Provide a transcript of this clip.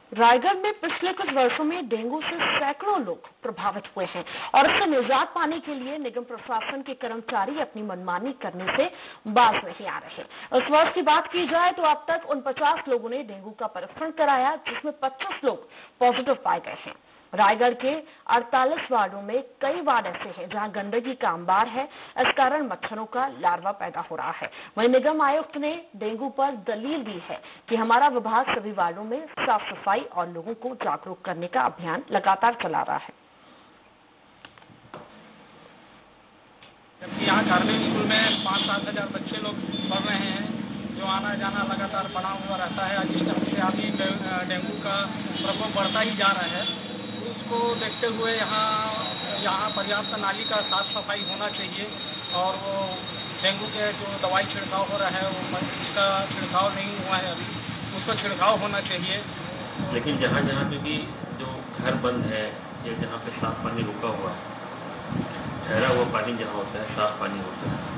रायगढ़ में पिछले कुछ वर्षों में डेंगू से सैकड़ों लोग प्रभावित हुए हैं और इससे निजात पाने के लिए निगम प्रशासन के कर्मचारी अपनी मनमानी करने से बाज नहीं आ रहे। इस वर्ष की बात की जाए तो अब तक 49 लोगों ने डेंगू का परीक्षण कराया, जिसमें 25 लोग पॉजिटिव पाए गए हैं। रायगढ़ के 48 वार्डों में कई वार्ड ऐसे हैं जहां गंदगी का अंबार है। इस कारण मच्छरों का लार्वा पैदा हो रहा है। वहीं निगम आयुक्त ने डेंगू पर दलील दी है कि हमारा विभाग सभी वार्डों में साफ सफाई और लोगों को जागरूक करने का अभियान लगातार चला रहा है। जबकि यहाँ कार्बन स्कूल में 5-7 हजार बच्चे लोग पढ़ रहे हैं, जो आना जाना लगातार बना हुआ रहता है। जिस तरह से अभी डेंगू का प्रकोप बढ़ता ही जा रहा है, उसको देखते हुए यहाँ पर्याप्त नाली का साफ सफाई होना चाहिए और वो डेंगू के जो दवाई छिड़काव हो रहा है वो इसका छिड़काव नहीं हुआ है अभी, उसका छिड़काव होना चाहिए। लेकिन जहाँ जहाँ पे भी जो घर बंद है या जहाँ पे साफ पानी रुका हुआ है, ठहरा हुआ पानी जहाँ होता है, साफ पानी होता है,